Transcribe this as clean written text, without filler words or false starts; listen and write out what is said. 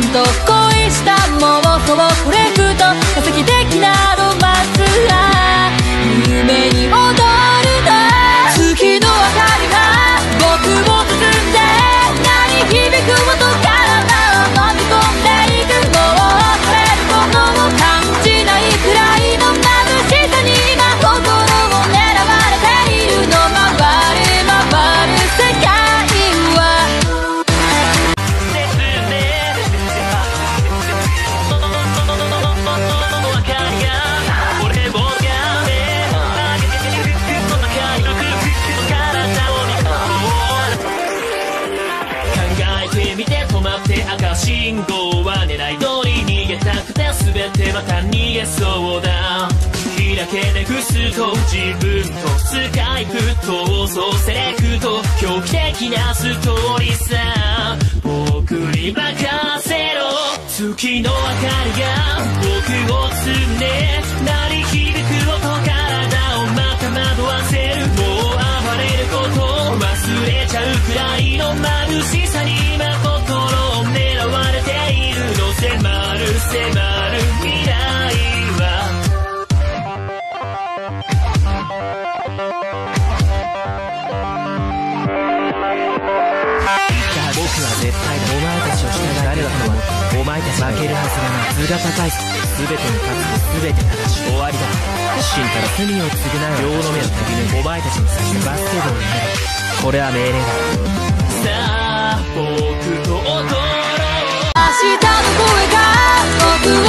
と恋した妄想をコレクト、化石的なロマンスが夢に踊るの。月の明かりが僕を包んで鳴り響く音から飲み込んでいく。もう枯れることを感じないくらいの眩しさに今心を狙われているの。回り回る世界は赤信号は狙い通り逃げたくて全てまた逃げそうだ。開けてくすと自分とスカイプ闘争セレクト狂気的なストーリーさ。僕に任せろ。月の明かりが僕を包んで鳴り響く音体をまた惑わせる。もう暴れることを忘れちゃうくらいの眩しさに今心を狙われているの。迫る迫る未来は僕は絶対だ。お前たちを従え誰だと思ってお前たち負けるはずがない。図が高い。全てに勝つ。全て正しい。終わりだ。真たる罪を償う。両の目を手び抜いお前たちにさしてバスケ部をやめろ。これは命令だ。さあ僕と踊ろう。 明日の声が僕